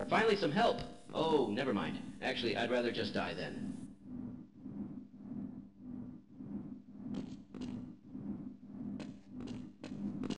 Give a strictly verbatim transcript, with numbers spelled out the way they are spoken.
Finally, some help. Oh, never mind. Actually, I'd rather just die then.